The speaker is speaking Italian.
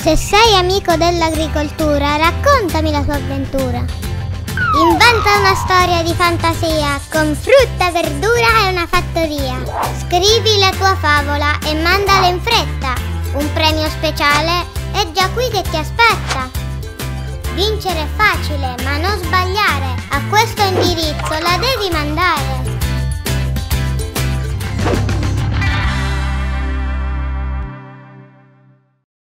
Se sei amico dell'agricoltura, raccontami la tua avventura. Inventa una storia di fantasia con frutta, verdura e una fattoria. Scrivi la tua favola e mandala in fretta. Un premio speciale è già qui che ti aspetta. Vincere è facile, ma non sbagliare. A questo indirizzo la devi mandare.